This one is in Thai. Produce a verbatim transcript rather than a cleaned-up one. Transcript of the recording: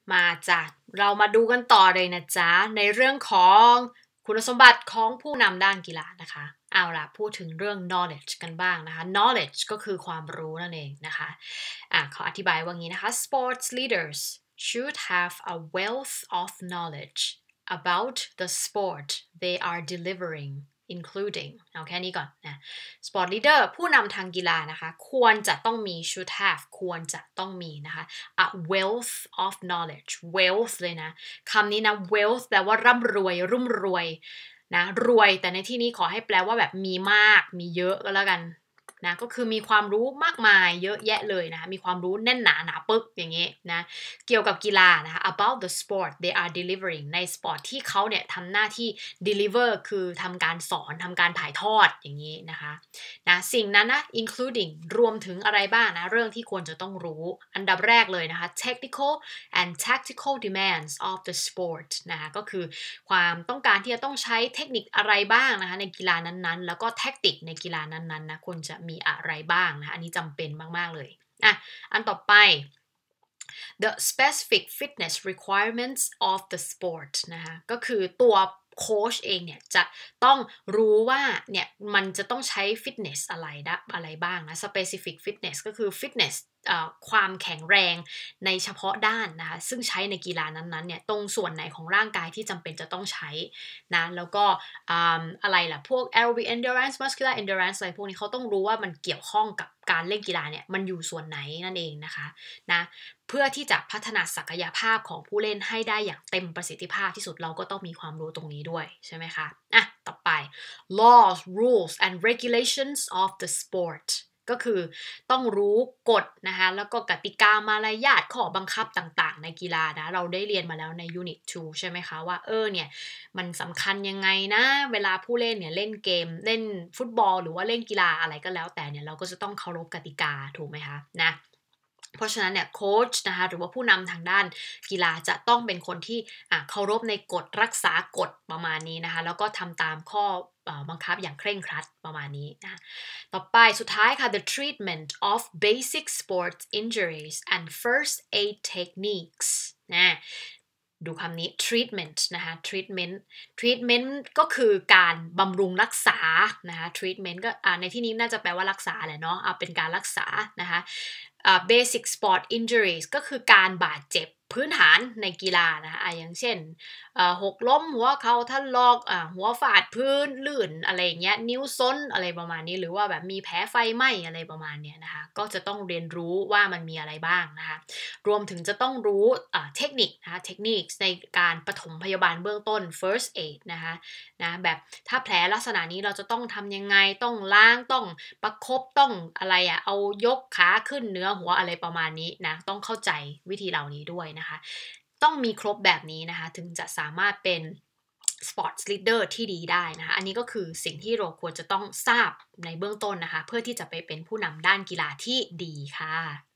มาจ้ะเรามาดูกันต่อเลยนะจ๊ะในเรื่องของคุณสมบัติของผู้นำด้านกีฬานะคะเอาล่ะพูดถึงเรื่อง knowledge กันบ้างนะคะ knowledge ก็คือความรู้นั่นเองนะคะอ่ะขออธิบายว่างี้นะคะ sports leaders should have a wealth of knowledge about the sport they are delivering including เอาแค่นี้ก่อนนะ sport leader ผู้นำทางกีฬานะคะควรจะต้องมี should have ควรจะต้องมีนะคะ a wealth of knowledge wealth เลยนะคำนี้นะ wealth แปลว่าร่ำรวยรุ่มรวยนะรวยแต่ในที่นี้ขอให้แปลว่าแบบมีมากมีเยอะก็แล้วกันนะก็คือมีความรู้มากมายเยอะแยะเลยนะมีความรู้แน่นหนาหนาปึ๊กอย่างนี้นะเกี่ยวกับกีฬานะคะ about the sport they are delivering ในสปอร์ตที่เขาเนี่ยทำหน้าที่ deliver คือทำการสอนทำการถ่ายทอดอย่างนี้นะคะนะสิ่งนั้นนะ including รวมถึงอะไรบ้างนะเรื่องที่ควรจะต้องรู้อันดับแรกเลยนะคะ technical and tactical demands of the sport นะคะก็คือความต้องการที่จะต้องใช้เทคนิคอะไรบ้างนะคะในกีฬานั้นๆแล้วก็แทคติกในกีฬานั้นๆนะควรจะมีอะไรบ้างนะอันนี้จำเป็นมากๆเลยอ่ะอันต่อไป the specific fitness requirements of the sport นะคะก็คือตัวโค้ชเองเนี่ยจะต้องรู้ว่าเนี่ยมันจะต้องใช้ฟิตเนสอะไรได้อะไรบ้างนะ specific fitness ก็คือ fitness ความแข็งแรงในเฉพาะด้านนะคะซึ่งใช้ในกีฬานั้นๆเนี่ยตรงส่วนไหนของร่างกายที่จำเป็นจะต้องใช้นะแล้วก็อะไรล่ะพวก aerobic endurance muscular endurance อะไรพวกนี้เขาต้องรู้ว่ามันเกี่ยวข้องกับการเล่นกีฬาเนี่ยมันอยู่ส่วนไหนนั่นเองนะคะนะเพื่อที่จะพัฒนาศักยภาพของผู้เล่นให้ได้อย่างเต็มประสิทธิภาพที่สุดเราก็ต้องมีความรู้ตรงนี้ด้วยใช่ไหมคะอ่ะต่อไป laws rules and regulations of the sportก็คือต้องรู้กฎนะคะแล้วก็กติกามารยาทข้อบังคับต่างๆในกีฬานะเราได้เรียนมาแล้วใน Unit ทูใช่ไหมคะว่าเออเนี่ยมันสำคัญยังไงนะเวลาผู้เล่นเนี่ยเล่นเกมเล่นฟุตบอลหรือว่าเล่นกีฬาอะไรก็แล้วแต่เนี่ยเราก็จะต้องเคารพกติกาถูกไหมคะนะเพราะฉะนั้นเนี่ยโค้ชนะคะหรือว่าผู้นำทางด้านกีฬาจะต้องเป็นคนที่เคารพในกฎรักษากฎประมาณนี้นะคะแล้วก็ทำตามข้อบังคับอย่างเคร่งครัดประมาณนี้นะต่อไปสุดท้ายค่ะ the treatment of basic sports injuries and first aid techniques นะดูคำนี้ treatment นะคะ treatment treatment ก็คือการบำรุงรักษานะคะ treatment ก็ในที่นี้น่าจะแปลว่ารักษาแหละเนาะเป็นการรักษานะคะ basic sport injuries ก็คือการบาดเจ็บพื้นฐานในกีฬานะคะอย่างเช่นหกล้มหัวเข่าทะลอกหัวฟาดพื้นลื่นอะไรเงี้ยนิ้วซ้นอะไรประมาณนี้หรือว่าแบบมีแผลไฟไหม้อะไรประมาณเนี้ยนะคะก็จะต้องเรียนรู้ว่ามันมีอะไรบ้างนะคะรวมถึงจะต้องรู้เทคนิคนะคะเทคนิคในการปฐมพยาบาลเบื้องต้น first aid นะคะนะแบบถ้าแผลลักษณะนี้เราจะต้องทำยังไงต้องล้างต้องประคบต้องอะไรอะเอายกขาขึ้นเหนือหัวอะไรประมาณนี้นะต้องเข้าใจวิธีเหล่านี้ด้วยนะคะต้องมีครบแบบนี้นะคะถึงจะสามารถเป็น sports leader ที่ดีได้นะคะอันนี้ก็คือสิ่งที่เราควรจะต้องทราบในเบื้องต้นนะคะเพื่อที่จะไปเป็นผู้นำด้านกีฬาที่ดีค่ะ